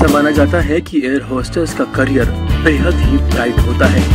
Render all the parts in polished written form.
ऐसा माना जाता है कि एयर होस्टेस का करियर बेहद ही ब्राइट होता है।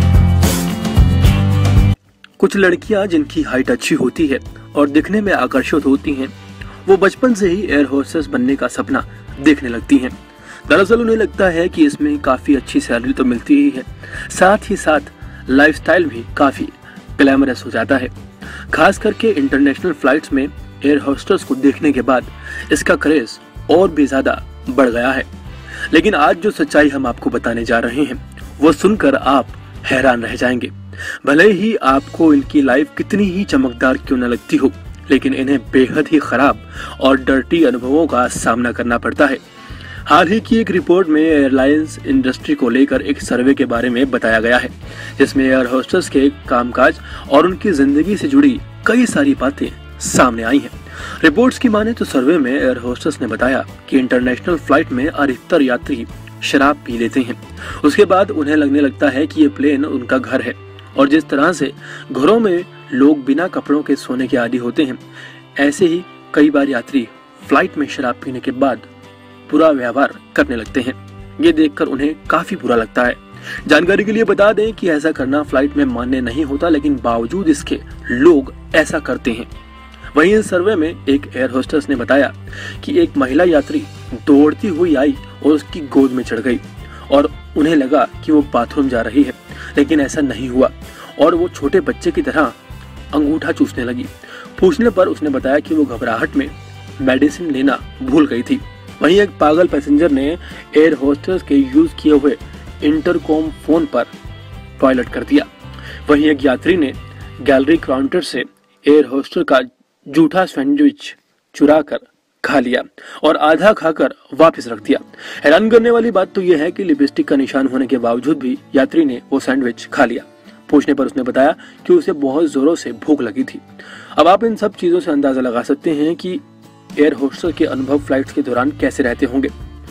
कुछ लड़कियां जिनकी हाइट अच्छी होती है और दिखने में आकर्षित होती हैं, वो बचपन से ही एयर होस्टेस बनने का सपना देखने लगती हैं। दरअसल उन्हें लगता है कि इसमें काफी अच्छी सैलरी तो मिलती ही है, साथ ही साथ लाइफस्टाइल भी काफी ग्लैमरस हो जाता है। खास करके इंटरनेशनल फ्लाइट्स में एयर होस्टेस को देखने के बाद इसका क्रेज और भी ज्यादा बढ़ गया है। लेकिन आज जो सच्चाई हम आपको बताने जा रहे हैं वो सुनकर आप हैरान रह जाएंगे। भले ही आपको इनकी लाइफ कितनी ही चमकदार क्यों न लगती हो, लेकिन इन्हें बेहद ही खराब और डर्टी अनुभवों का सामना करना पड़ता है। हाल ही की एक रिपोर्ट में एयरलाइंस इंडस्ट्री को लेकर एक सर्वे के बारे में बताया गया है, जिसमें एयर होस्टेस के कामकाज और उनकी जिंदगी से जुड़ी कई सारी बातें सामने आई हैं। रिपोर्ट्स की माने तो सर्वे में एयर होस्टेस ने बताया कि इंटरनेशनल फ्लाइट में अधिकतर यात्री शराब पी लेते हैं। उसके बाद उन्हें लगने लगता है कि ये प्लेन उनका घर है, और जिस तरह से घरों में लोग बिना कपड़ों के सोने के आदी होते हैं, ऐसे ही कई बार यात्री फ्लाइट में शराब पीने के बाद बुरा व्यवहार करने लगते हैं। ये देखकर उन्हें काफी बुरा लगता है। जानकारी के लिए बता दें कि ऐसा करना फ्लाइट में मान्य नहीं होता, लेकिन बावजूद इसके लोग ऐसा करते हैं। वहीं इस सर्वे में एक एयर होस्टेस ने बताया कि एक महिला यात्री दौड़ती हुई आई और उसकी गोद में चढ़ गई और उन्हें लगा कि वो बाथरूम जा रही है, लेकिन ऐसा नहीं हुआ और वो छोटे बच्चे की तरह अंगूठा चूसने लगी। पूछने पर उसने बताया कि वो घबराहट में मेडिसिन लेना भूल गई थी। वहीं एक पागल पैसेंजर ने एयर होस्टेस के यूज किए हुए इंटरकॉम फोन पर टॉयलेट कर दिया। वहीं एक यात्री ने गैलरी काउंटर से एयर होस्टेस का जूठा सैंडविच चुरा कर खा लिया और आधा खाकर वापस रख दिया। हैरान करने वाली बात तो यह है कि लिपस्टिक का निशान होने के बावजूद भी यात्री ने वो सैंडविच खा लिया। पूछने पर उसने बताया कि उसे बहुत जोरों से भूख लगी थी। अब आप इन सब चीजों से अंदाजा लगा सकते हैं कि एयर होस्टेस के अनुभव फ्लाइट्स के दौरान कैसे रहते होंगे।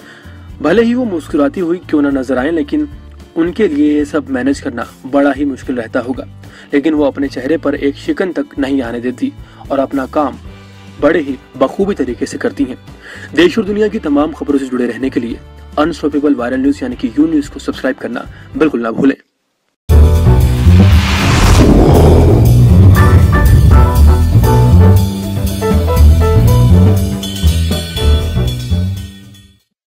भले ही वो मुस्कुराती हुई क्यों न नजर आए, लेकिन उनके लिए ये सब मैनेज करना बड़ा ही मुश्किल रहता होगा। लेकिन वो अपने चेहरे पर एक शिकन तक नहीं आने देती और अपना काम बड़े ही बखूबी तरीके से करती हैं। देश और दुनिया की तमाम खबरों से जुड़े रहने के लिए अनस्टॉपेबल वायरल न्यूज यानी कि यू न्यूज को सब्सक्राइब करना बिल्कुल ना भूलें।